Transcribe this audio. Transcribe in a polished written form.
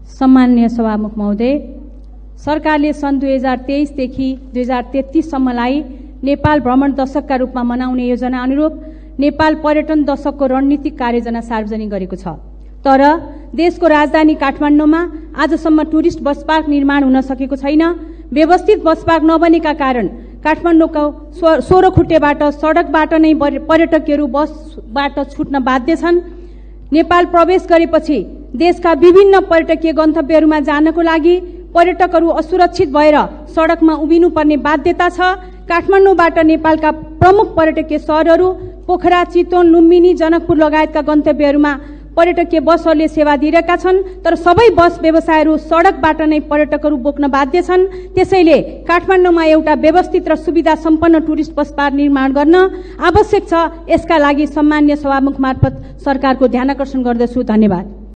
सम्माननीय सभामुख महोदय, सरकारले सन् 2023 देखि 2033 सम्मलाई नेपाल भ्रमण दशकका रूपमा मनाउने योजना अनुरूप नेपाल पर्यटन दशकको रणनीतिक कार्ययोजना सार्वजनिक गरेको छ। तर देशको राजधानी काठमाडौँमा आजसम्म टुरिस्ट बस पार्क निर्माण हुन सकेको छैन। व्यवस्थित बस पार्क नबनेका कारण काठमाडौँको 16 खुट्टेबाट सडकबाट नै पर्यटकहरू बसबाट छुट्न बाध्य छन्। नेपाल प्रवेश गरेपछि देशका विभिन्न पर्यटकीय गन्तव्यहरूमा जानको लागि पर्यटकहरू असुरक्षित भएर सडकमा उभिनुपर्ने बाध्यता छ। काठमाडौँबाट नेपालका प्रमुख पर्यटकीय शहरहरू पोखरा, चितवन, लुम्बिनी, जनकपुर लगायतका गन्तव्यहरूमा पर्यटकीय बसहरूले सेवा दिइरहेका छन्। तर सबै बस व्यवसायहरू सडकबाट नै पर्यटकहरू बोक्न बाध्य छन्। त्यसैले काठमाडौँमा एउटा व्यवस्थित र सुविधा सम्पन्न टुरिस्ट बस पार्क निर्माण गर्न आवश्यक छ। यसका लागि सम्माननीय सभामुख मार्फत सरकारको ध्यानकर्षण गर्दछु। धन्यवाद।